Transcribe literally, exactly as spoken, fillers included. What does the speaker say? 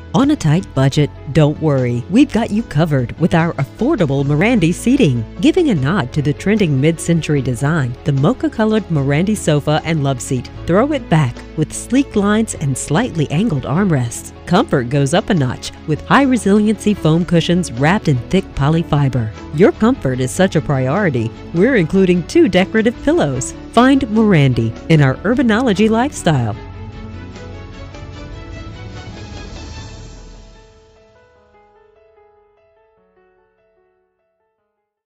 On a tight budget, don't worry, we've got you covered with our affordable Morandi seating. Giving a nod to the trending mid-century design, the mocha-colored Morandi sofa and love seat throw it back with sleek lines and slightly angled armrests. Comfort goes up a notch with high-resiliency foam cushions wrapped in thick polyfiber. Your comfort is such a priority, we're including two decorative pillows. Find Morandi in our urbanology lifestyle.